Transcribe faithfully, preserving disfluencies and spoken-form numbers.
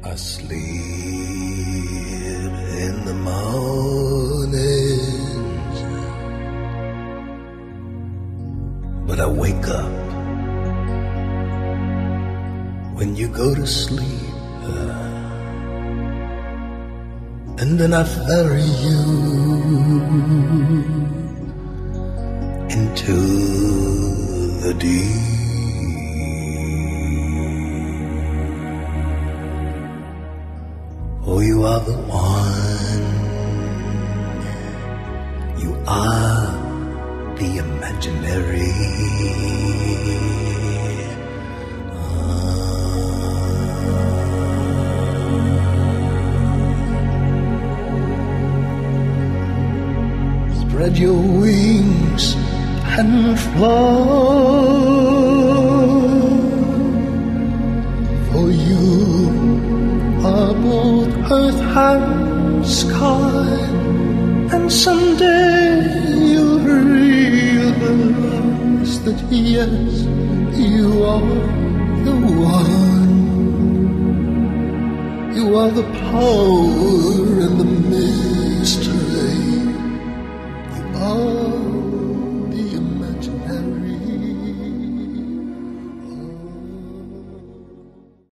Asleep in the mornings, but I wake up when you go to sleep, and then I ferry you into the deep. Oh, you are the one, you are the imaginary. Spread your wings and fly, for you are both earth and sky, and someday you'll realize that yes, you are the one. You are the power and the mystery.